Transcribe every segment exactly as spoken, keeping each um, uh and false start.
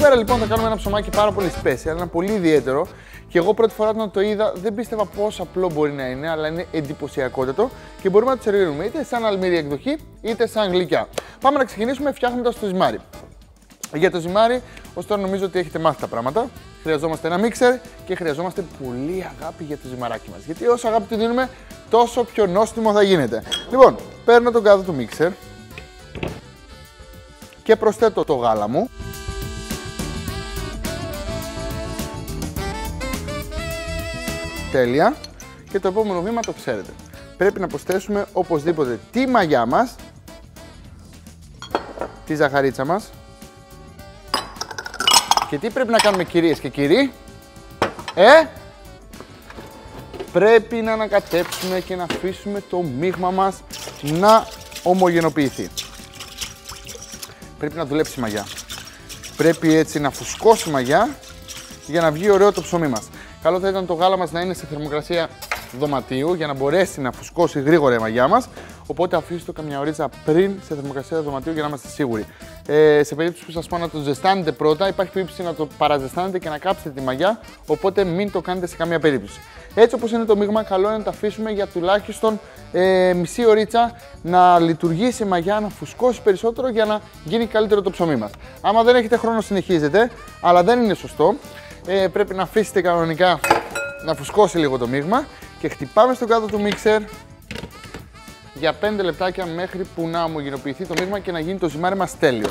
Σήμερα λοιπόν θα κάνουμε ένα ψωμάκι πάρα πολύ special, ένα πολύ ιδιαίτερο. Και εγώ πρώτη φορά όταν το είδα δεν πίστευα πόσο απλό μπορεί να είναι, αλλά είναι εντυπωσιακότατο και μπορούμε να το σερβίρουμε είτε σαν αλμύρια εκδοχή είτε σαν γλυκιά. Πάμε να ξεκινήσουμε φτιάχνοντας το ζυμάρι. Για το ζυμάρι, ως τώρα νομίζω ότι έχετε μάθει τα πράγματα. Χρειαζόμαστε ένα μίξερ και χρειαζόμαστε πολύ αγάπη για το ζυμαράκι μας. Γιατί όσο αγάπη του δίνουμε, τόσο πιο νόστιμο θα γίνεται. Λοιπόν, παίρνω τον κάδο του μίξερ και προσθέτω το γάλα μου. Τέλεια. Και το επόμενο βήμα το ξέρετε. Πρέπει να προσθέσουμε οπωσδήποτε τη μαγιά μας, τη ζαχαρίτσα μας. Και τι πρέπει να κάνουμε, κυρίες και κύριοι? Ε! Πρέπει να ανακατέψουμε και να αφήσουμε το μείγμα μας να ομογενοποιηθεί. Πρέπει να δουλέψει η μαγιά. Πρέπει έτσι να φουσκώσει η μαγιά για να βγει ωραίο το ψωμί μας. Καλό θα ήταν το γάλα μας να είναι σε θερμοκρασία δωματίου για να μπορέσει να φουσκώσει γρήγορα η μαγιά μας. Οπότε αφήστε το καμιά ωρίτσα πριν σε θερμοκρασία δωματίου για να είμαστε σίγουροι. Ε, σε περίπτωση που σας πω να το ζεστάνετε πρώτα, υπάρχει περίπτωση να το παραζεστάνετε και να κάψετε τη μαγιά. Οπότε μην το κάνετε σε καμία περίπτωση. Έτσι όπως είναι το μείγμα, καλό είναι να το αφήσουμε για τουλάχιστον ε, μισή ωρίτσα να λειτουργήσει η μαγιά, να φουσκώσει περισσότερο για να γίνει καλύτερο το ψωμί μας. Άμα δεν έχετε χρόνο, συνεχίζετε, αλλά δεν είναι σωστό. Ε, πρέπει να αφήσετε κανονικά να φουσκώσει λίγο το μείγμα και χτυπάμε στο κάτω του μίξερ για πέντε λεπτάκια μέχρι που να ομογενοποιηθεί το μείγμα και να γίνει το ζυμάρι μας τέλειο.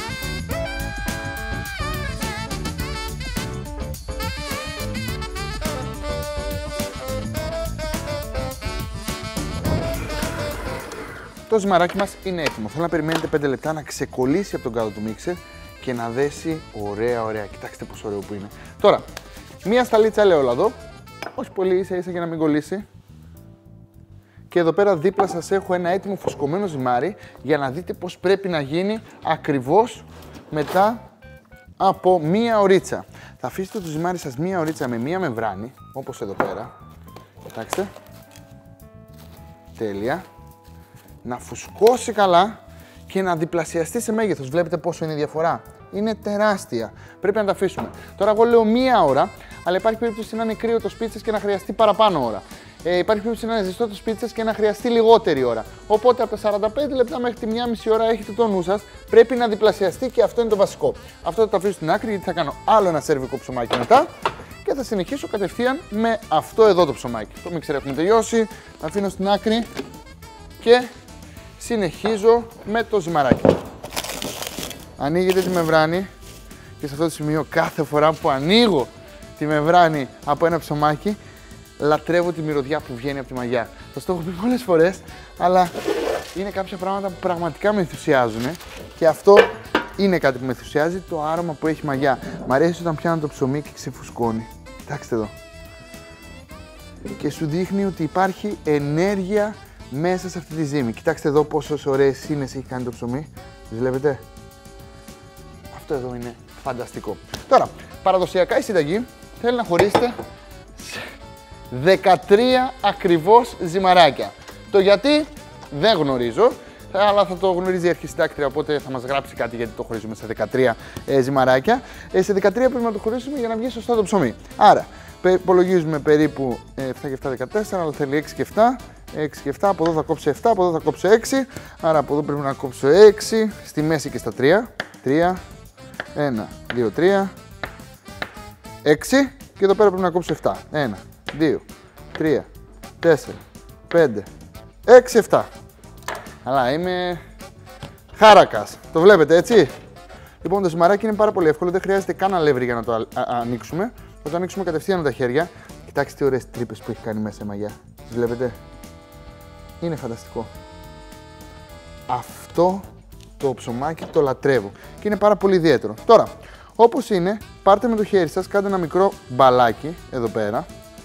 Το ζυμαράκι μας είναι έτοιμο. Θέλω να περιμένετε πέντε λεπτά να ξεκολλήσει από τον κάτω του μίξερ και να δέσει ωραία, ωραία. Κοιτάξτε πόσο ωραίο που είναι. Τώρα, μία σταλίτσα ελαιόλαδο, όχι πολύ, ίσα ίσα για να μην κολλήσει. Και εδώ πέρα δίπλα σας έχω ένα έτοιμο φουσκωμένο ζυμάρι για να δείτε πώς πρέπει να γίνει ακριβώς μετά από μία ωρίτσα. Θα αφήσετε το ζυμάρι σας μία ωρίτσα με μία μεμβράνη, όπως εδώ πέρα. Κοιτάξτε. Τέλεια. Να φουσκώσει καλά και να διπλασιαστεί σε μέγεθος. Βλέπετε πόσο είναι η διαφορά. Είναι τεράστια. Πρέπει να τα αφήσουμε. Τώρα εγώ λέω μία ώρα, αλλά υπάρχει περίπτωση να είναι κρύο το σπίτι σας και να χρειαστεί παραπάνω ώρα. Ε, υπάρχει περίπτωση να είναι ζεστό το σπίτι σας και να χρειαστεί λιγότερη ώρα. Οπότε από τα σαράντα πέντε λεπτά μέχρι τη μία μισή ώρα έχετε το νου σας. Πρέπει να διπλασιαστεί και αυτό είναι το βασικό. Αυτό θα το αφήσω στην άκρη γιατί θα κάνω άλλο ένα σερβικό ψωμάκι μετά και θα συνεχίσω κατευθείαν με αυτό εδώ το ψωμάκι. Το μίξερ έχουμε τελειώσει. Το αφήνω στην άκρη και συνεχίζω με το ζυμαράκι. Ανοίγετε τη μεμβράνη και σε αυτό το σημείο κάθε φορά που ανοίγω τη μεμβράνη από ένα ψωμάκι λατρεύω τη μυρωδιά που βγαίνει από τη μαγιά. Θα το έχω πει πολλές φορές, αλλά είναι κάποια πράγματα που πραγματικά με ενθουσιάζουν και αυτό είναι κάτι που με ενθουσιάζει, το άρωμα που έχει μαγιά. Μ' αρέσει όταν πιάνω το ψωμί και ξεφουσκώνει. Κοιτάξτε εδώ. Και σου δείχνει ότι υπάρχει ενέργεια μέσα σε αυτή τη ζύμη. Κοιτάξτε εδώ πόσες ωραίες σύνες έχει κάνει το ψωμί. Βλέπετε. Αυτό εδώ είναι φανταστικό. Τώρα, παραδοσιακά η συνταγή θέλει να χωρίσετε δεκατρία ακριβώς ζυμαράκια. Το γιατί δεν γνωρίζω, αλλά θα το γνωρίζει η αρχισυντάκτρια, οπότε θα μας γράψει κάτι γιατί το χωρίζουμε σε δεκατρία ε, ζυμαράκια. Ε, σε δεκατρία πρέπει να το χωρίσουμε για να βγει σωστά το ψωμί. Άρα, υπολογίζουμε περίπου επτά και επτά δεκατέσσερα, αλλά θέλει έξι και επτά. έξι και επτά, από εδώ θα κόψω επτά, από εδώ θα κόψω έξι. Άρα από εδώ πρέπει να κόψω έξι, στη μέση και στα τρία. τρία, ένα, δύο, τρία, έξι και εδώ πέρα πρέπει να κόψω επτά. ένα, δύο, τρία, τέσσερα, πέντε, έξι, επτά. Αλλά είμαι χάρακας. Το βλέπετε έτσι. Λοιπόν, το ζυμαράκι είναι πάρα πολύ εύκολο, δεν χρειάζεται καν αλεύρι για να το α, α, ανοίξουμε. Θα το ανοίξουμε κατευθείαν με τα χέρια. Κοιτάξτε τι ωραίες τρύπες που έχει κάνει μέσα η μαγιά. Τις βλέπετε. Είναι φανταστικό. Αυτό το ψωμάκι το λατρεύω και είναι πάρα πολύ ιδιαίτερο. Τώρα, όπως είναι, πάρτε με το χέρι σας, κάντε ένα μικρό μπαλάκι εδώ πέρα.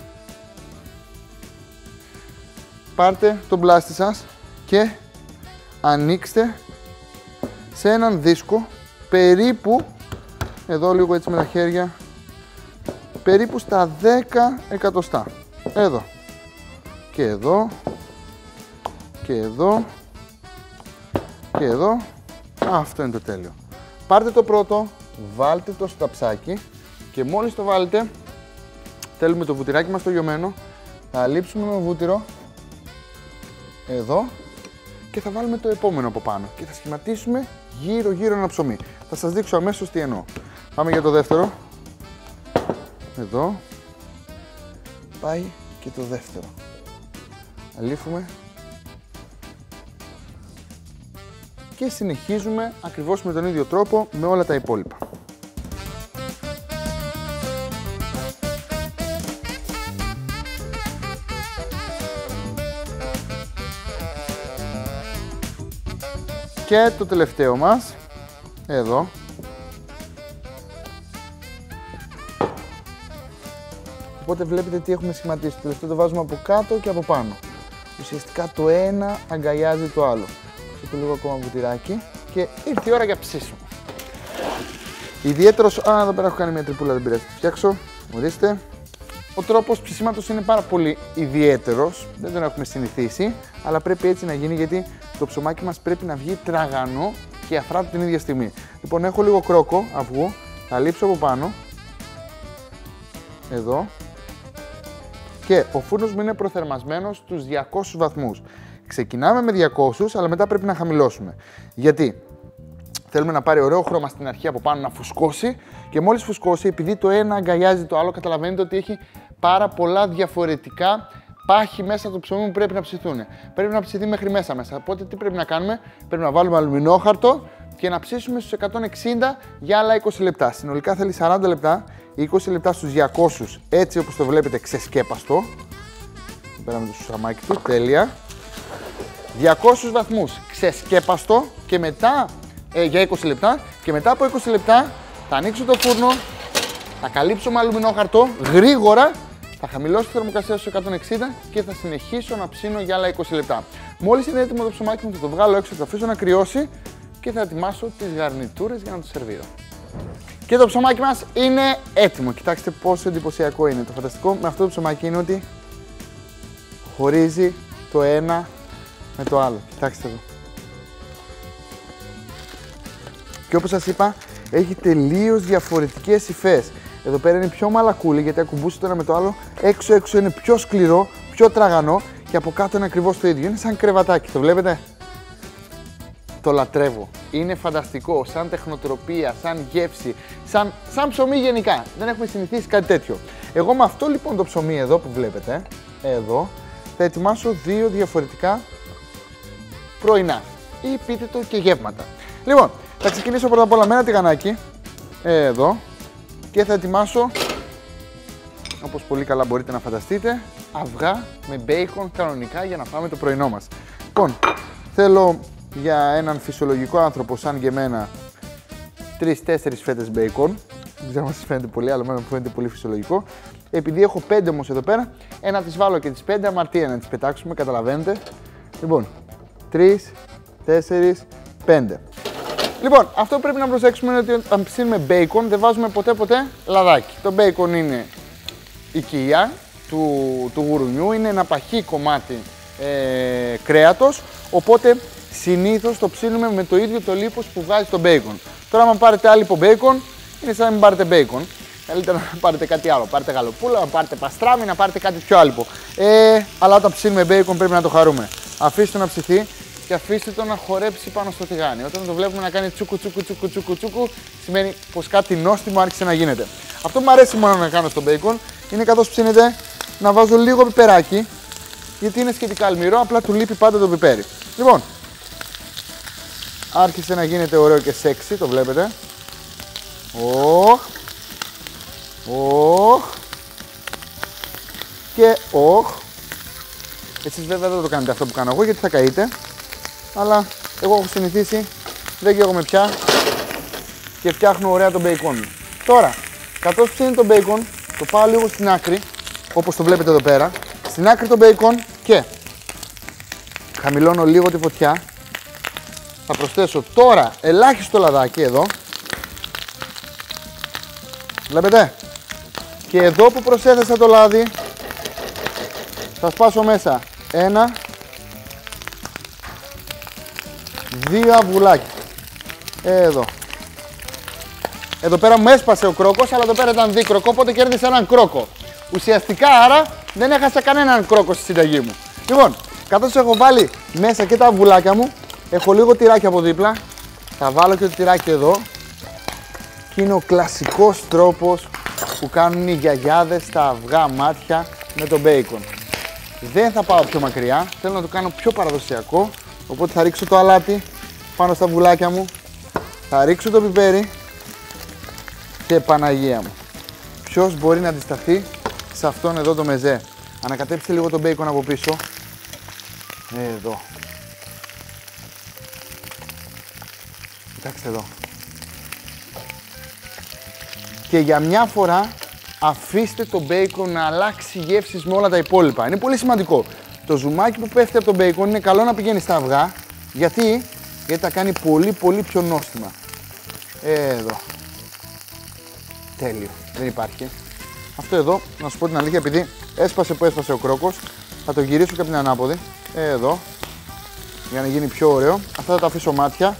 Πάρτε τον πλάστη σας και ανοίξτε σε έναν δίσκο περίπου, εδώ λίγο έτσι με τα χέρια, περίπου στα δέκα εκατοστά. Εδώ και εδώ και εδώ και εδώ. Αυτό είναι το τέλειο. Πάρτε το πρώτο, βάλτε το στο ταψάκι και μόλις το βάλετε, θέλουμε το βουτυράκι μας το λιωμένο, θα λείψουμε με βούτυρο εδώ και θα βάλουμε το επόμενο από πάνω και θα σχηματίσουμε γύρω γύρω ένα ψωμί. Θα σας δείξω αμέσως τι εννοώ. Πάμε για το δεύτερο. Εδώ πάει και το δεύτερο. Αλήφουμε και συνεχίζουμε ακριβώς με τον ίδιο τρόπο με όλα τα υπόλοιπα. Και το τελευταίο μας, εδώ. Οπότε βλέπετε τι έχουμε σχηματίσει. Το τελευταίο το βάζουμε από κάτω και από πάνω. Ουσιαστικά το ένα αγκαλιάζει το άλλο. Το λίγο ακόμα βουτυράκι και ήρθε η ώρα για ψήσιμο. Ιδιαίτερος, α, εδώ πέρα έχω κάνει μια τρυπούλα, δεν πειράζει, θα φτιάξω. Ορίστε. Ο τρόπος ψησίματος είναι πάρα πολύ ιδιαίτερος, δεν τον έχουμε συνηθίσει, αλλά πρέπει έτσι να γίνει γιατί το ψωμάκι μας πρέπει να βγει τραγανό και αφράτο την ίδια στιγμή. Λοιπόν, έχω λίγο κρόκο αυγού, θα λείψω από πάνω, εδώ, και ο φούρνος μου είναι προθερμασμένος στους διακόσιους βαθμούς. Ξεκινάμε με διακόσιους, αλλά μετά πρέπει να χαμηλώσουμε. Γιατί θέλουμε να πάρει ωραίο χρώμα στην αρχή από πάνω, να φουσκώσει και μόλις φουσκώσει, επειδή το ένα αγκαλιάζει το άλλο, καταλαβαίνετε ότι έχει πάρα πολλά διαφορετικά πάχη μέσα το ψωμί που πρέπει να ψηθούν. Πρέπει να ψηθεί μέχρι μέσα μέσα. Οπότε τι πρέπει να κάνουμε, πρέπει να βάλουμε αλουμινόχαρτο και να ψήσουμε στους εκατόν εξήντα για άλλα είκοσι λεπτά. Συνολικά θέλει σαράντα λεπτά, είκοσι λεπτά στους διακόσιους, έτσι όπως το βλέπετε ξεσκέπαστο. Πέραμε το σουσαμάκι του, τέλεια. διακόσιους βαθμούς ξεσκέπαστο και μετά ε, για είκοσι λεπτά και μετά από είκοσι λεπτά θα ανοίξω το φούρνο, θα καλύψω με αλουμινόχαρτο γρήγορα, θα χαμηλώσω τη θερμοκρασία στους εκατόν εξήντα και θα συνεχίσω να ψήνω για άλλα είκοσι λεπτά. Μόλις είναι έτοιμο το ψωμάκι μου θα το βγάλω έξω, θα το αφήσω να κρυώσει και θα ετοιμάσω τις γαρνιτούρες για να το σερβίρω. Και το ψωμάκι μας είναι έτοιμο. Κοιτάξτε πόσο εντυπωσιακό είναι. Το φανταστικό με αυτό το ψωμάκι είναι ότι χωρίζει το ένα με το άλλο. Κοιτάξτε εδώ. Και όπως σας είπα, έχει τελείως διαφορετικές υφές. Εδώ πέρα είναι πιο μαλακούλι γιατί ακουμπούσε το ένα με το άλλο. Έξω έξω είναι πιο σκληρό, πιο τραγανό και από κάτω είναι ακριβώς το ίδιο. Είναι σαν κρεβατάκι, το βλέπετε. Το λατρεύω. Είναι φανταστικό, σαν τεχνοτροπία, σαν γεύση, σαν, σαν ψωμί γενικά. Δεν έχουμε συνηθίσει κάτι τέτοιο. Εγώ με αυτό λοιπόν το ψωμί εδώ που βλέπετε, εδώ, θα ετοιμάσω δύο διαφορετικά πρωινά ή πείτε το και γεύματα. Λοιπόν, θα ξεκινήσω πρώτα απ' όλα με ένα τηγανάκι, εδώ, και θα ετοιμάσω, όπως πολύ καλά μπορείτε να φανταστείτε, αυγά με μπέικον κανονικά για να φάμε το πρωινό μας. Λοιπόν, θέλω για έναν φυσιολογικό άνθρωπο σαν και εμένα τρεις τέσσερις φέτες μπέικον. Δεν ξέρω αν σας φαίνεται πολύ, αλλά μου φαίνεται πολύ φυσιολογικό. Επειδή έχω πέντε όμως εδώ πέρα, ένα τις βάλω και τις πέντε, αμαρτία να τις πετάξουμε, καταλαβαίνετε. Λοιπόν, τρεις, τέσσερις, πέντε. Λοιπόν, αυτό που πρέπει να προσέξουμε είναι ότι όταν ψήνουμε μπέικον δεν βάζουμε ποτέ ποτέ λαδάκι. Το μπέικον είναι η κοιλιά του, του γουρουνιού, είναι ένα παχύ κομμάτι ε, κρέατος, οπότε συνήθως το ψήνουμε με το ίδιο το λίπος που βγάζει το μπέικον. Τώρα, αν πάρετε άλιπο μπέικον, είναι σαν να μην πάρετε μπέικον. Καλύτερα να πάρετε κάτι άλλο. Πάρετε γαλοπούλα, να πάρετε παστράμι, να πάρετε κάτι πιο άλιπο. Ε, αλλά όταν ψήνουμε μπέικον πρέπει να το χαρούμε. Αφήστε το να ψηθεί και αφήστε το να χορέψει πάνω στο τηγάνι. Όταν το βλέπουμε να κάνει τσούκου τσούκου τσούκου τσούκου τσούκου, σημαίνει πως κάτι νόστιμο άρχισε να γίνεται. Αυτό που μου αρέσει μόνο να κάνω στο μπέικον είναι καθώς ψήνεται να βάζω λίγο πιπεράκι, γιατί είναι σχετικά αλμυρό, απλά του λείπει πάντα το πιπέρι. Λοιπόν, άρχισε να γίνεται ωραίο και σεξι, το βλέπετε. Οχ. Οχ. Και οχ. Εσείς βέβαια δεν το κάνετε αυτό που κάνω εγώ γιατί θα καείτε. Αλλά εγώ έχω συνηθίσει, δεν καίγομαι πια και φτιάχνω ωραία το μπέικον μου. Τώρα, καθώς ψήνει το μπέικον, το πάω λίγο στην άκρη, όπως το βλέπετε εδώ πέρα. Στην άκρη το μπέικον και χαμηλώνω λίγο τη φωτιά. Θα προσθέσω τώρα ελάχιστο λαδάκι εδώ. Βλέπετε. Και εδώ που προσέθεσα το λάδι, θα σπάσω μέσα ένα, δύο αυγουλάκια. Εδώ. Εδώ πέρα μου έσπασε ο κρόκος, αλλά εδώ πέρα ήταν δίκροκο, οπότε κέρδισα έναν κρόκο. Ουσιαστικά άρα δεν έχασα κανέναν κρόκο στη συνταγή μου. Λοιπόν, καθώς έχω βάλει μέσα και τα αυγουλάκια μου, έχω λίγο τυράκι από δίπλα. Θα βάλω και το τυράκι εδώ. Και είναι ο κλασικός τρόπος που κάνουν οι γιαγιάδες στα αυγά μάτια με το μπέικον. Δεν θα πάω πιο μακριά, θέλω να το κάνω πιο παραδοσιακό. Οπότε θα ρίξω το αλάτι πάνω στα αυγουλάκια μου. Θα ρίξω το πιπέρι. Και Παναγία μου. Ποιος μπορεί να αντισταθεί σε αυτόν εδώ το μεζέ. Ανακατέψτε λίγο το μπέικον από πίσω. Εδώ. Κοιτάξτε εδώ. Και για μια φορά αφήστε το μπέικον να αλλάξει γεύσεις με όλα τα υπόλοιπα. Είναι πολύ σημαντικό. Το ζουμάκι που πέφτει από το μπέικον είναι καλό να πηγαίνει στα αυγά. Γιατί, γιατί τα κάνει πολύ πολύ πιο νόστιμα. Εδώ. Τέλειο. Δεν υπάρχει. Αυτό εδώ, να σου πω την αλήθεια, επειδή έσπασε που έσπασε ο κρόκος, θα το γυρίσω και από την ανάποδη. Εδώ. Για να γίνει πιο ωραίο. Αυτά θα τα αφήσω μάτια.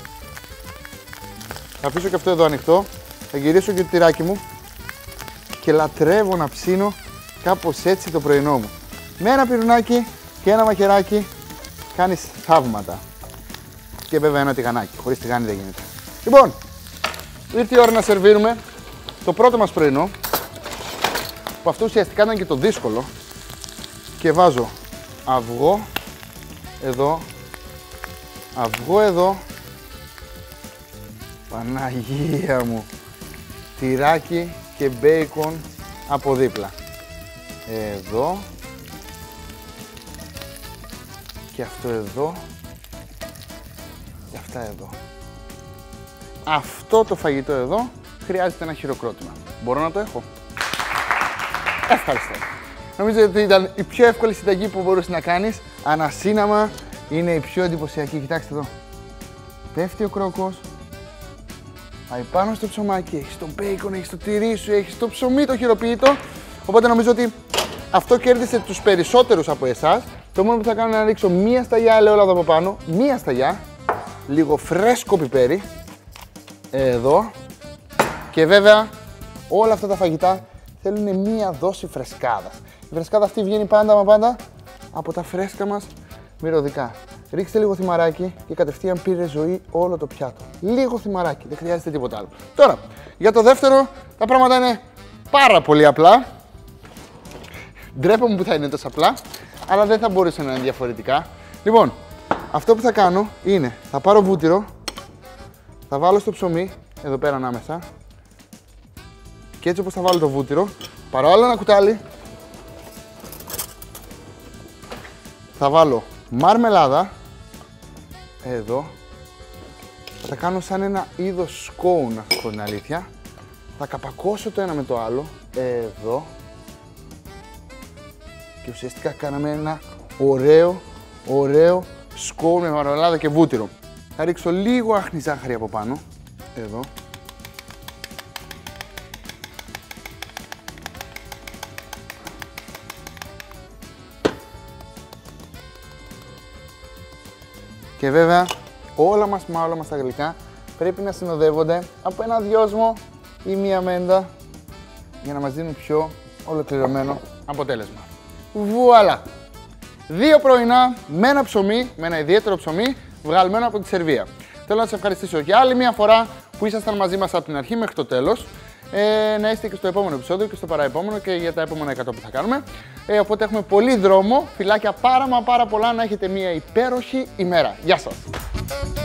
Θα αφήσω και αυτό εδώ ανοιχτό. Θα γυρίσω και το τυράκι μου. Και λατρεύω να ψήνω κάπως έτσι το πρωινό μου. Με ένα πυρουνάκι και ένα μαχαιράκι κάνεις θαύματα. Και βέβαια ένα τηγανάκι. Χωρίς τηγάνι δεν γίνεται. Λοιπόν, ήρθε η ώρα να σερβίρουμε το πρώτο μας πρωινό. Που αυτό ουσιαστικά ήταν και το δύσκολο. Και βάζω αυγό εδώ. Αυγό εδώ. Παναγία μου. Τυράκι και μπέικον από δίπλα. Εδώ. Και αυτό εδώ. Και αυτά εδώ. Αυτό το φαγητό εδώ χρειάζεται ένα χειροκρότημα. Μπορώ να το έχω? Ευχαριστώ. Νομίζω ότι ήταν η πιο εύκολη συνταγή που μπορούσε να κάνεις. Ανασύναμα είναι η πιο εντυπωσιακή. Κοιτάξτε εδώ. Πέφτει ο κρόκος. Πάει πάνω στο ψωμάκι. Έχεις το μπέικον, έχεις το τυρί σου, έχεις το ψωμί το χειροποίητο. Οπότε νομίζω ότι αυτό κέρδισε τους περισσότερους από εσάς. Το μόνο που θα κάνω είναι να ρίξω μία σταγιά ελαιόλαδο από πάνω. Μία σταγιά. Λίγο φρέσκο πιπέρι. Εδώ. Και βέβαια όλα αυτά τα φαγητά θέλουν μία δόση φρεσκάδας. Η φρεσκάδα αυτή βγαίνει πάντα μα πάντα από τα φρέσκα μας μυρωδικά. Ρίξτε λίγο θυμαράκι και κατευθείαν πήρε ζωή όλο το πιάτο. Λίγο θυμαράκι, δεν χρειάζεται τίποτα άλλο. Τώρα, για το δεύτερο, τα πράγματα είναι πάρα πολύ απλά. Ντρέπομαι που θα είναι τόσο απλά, αλλά δεν θα μπορούσε να είναι διαφορετικά. Λοιπόν, αυτό που θα κάνω είναι, θα πάρω βούτυρο, θα βάλω στο ψωμί, εδώ πέρα ανάμεσα. Και έτσι όπως θα βάλω το βούτυρο, πάρω άλλο ένα κουτάλι. Θα βάλω μαρμελάδα. Εδώ. Θα τα κάνω σαν ένα είδος σκόου, να σας πω την αλήθεια. Θα καπακώσω το ένα με το άλλο. Εδώ. Και ουσιαστικά κάναμε ένα ωραίο, ωραίο σκόου με μαρμελάδα και βούτυρο. Θα ρίξω λίγο άχνη ζάχαρη από πάνω. Εδώ. Και βέβαια όλα μας, μα όλα μας τα γλυκά πρέπει να συνοδεύονται από ένα δυόσμο ή μία μέντα για να μας δίνουν πιο ολοκληρωμένο αποτέλεσμα. Βουάλα! Δύο πρωινά με ένα ψωμί, με ένα ιδιαίτερο ψωμί, βγαλμένο από τη Σερβία. Θέλω να σας ευχαριστήσω για άλλη μια φορά που ήσασταν μαζί μας από την αρχή μέχρι το τέλος. Ε, να είστε και στο επόμενο επεισόδιο και στο παραεπόμενο και για τα επόμενα εκατό που θα κάνουμε. Ε, οπότε έχουμε πολύ δρόμο. Φιλάκια πάρα μα πάρα πολλά, να έχετε μια υπέροχη ημέρα. Γεια σας!